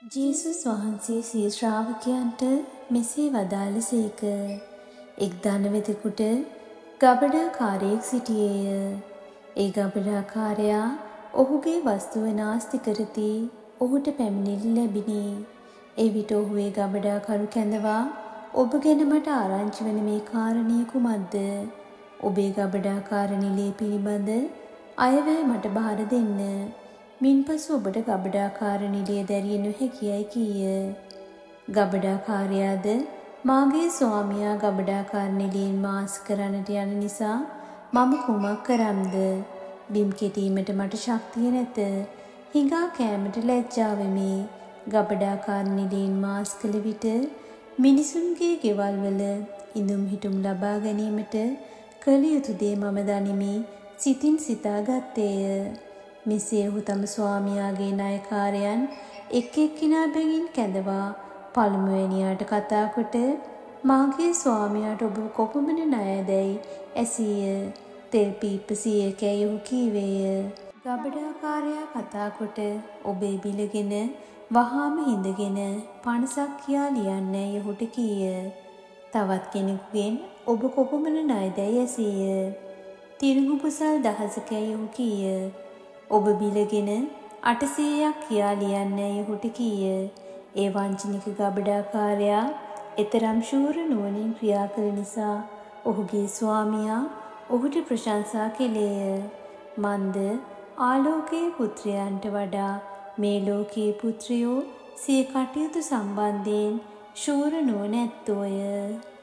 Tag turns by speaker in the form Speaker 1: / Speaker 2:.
Speaker 1: ජේසුස් වහන්සේ සිය ශ්‍රාවකයන්ට මෙසේ වදාළසේක. එක් ධනවතෙකුට ගබඩාකාරයෙක් සිටියේය. ඒ ගබඩාකාරයා ඔහුගේ වස්තුව නාස්ති කරති ඔහුට පැමිණිලි ලැබිණි. එවිට ඔහු ඒ ගබඩාකරු කැඳවා ඔබ ගැන මට ආරංචි වන මේ කාරණය කුමක්ද? ඔබේ ගබඩාකාර නිලය පිළිබඳ අයවැය මට බාර දෙන්න. මින්පසු ඔබට ගබඩාකාර නිලිය දැරිය නොහැකියයි කීය. ගබඩාකාරයාද මාගේ ස්වාමියා ගබඩාකාර නිලියෙන් මාස් කරන්නට යන නිසා මම කුමක් කරම්ද? බිම් කෙටීමට මට ශක්තිය නැත. හිඟා කෑමට ලැජ්ජා වෙමි. ගබඩාකාර නිලියෙන් මාස් කළ විට මිනිසුන්ගේ ගෙවල් වල ඉඳුම් හිටුම් ලබා ගැනීමට කළ යුතු දේ මම දනිමි සිතින් සිතා ගත්තේය. මෙසේ ඔහු තම ස්වාමියාගේ ණයකාරයන් එක් එක්කිනා බැගින් කැඳවා පළමුවැනියාට කතා කොට මාගේ ස්වාමියාට ඔබ කොපමණ ණයදැයි ඇසීය. තෙල් පීප්ප 100කැයි ඔහු කීවේය. ගබඩාකාරයා කතා කොට ඔබේ බිලගෙන වහාම හිඳගෙන 50ක් කියා ලියන්නැයි ඔහුට කීය. තවත් කෙනෙකුගෙන් ඔබ කොපමණ ණයදැයි ඇසීය. තිරිඟු පුසල් 10කැයි ඔහු කීය. ඔබ බිලගෙන 800ක් කියා ලියන්නැයි ඔහුට කීය. ඒ වංචනික ගබඩාකාරයා එතරම් ශූර නුවණින් ක්‍රියා කළ නිසා ඔහුගේ ස්වාමියා ඔහුට ප්‍රශංසා කෙළේය. මන්ද ආලෝකයේ පුත්‍රයන්ට වඩා මේ ලෝකයේ පුත්‍රයෝ සිය කටයුතු සම්බන්ධයෙන් ශූර නුවණ ඇත්තෝය.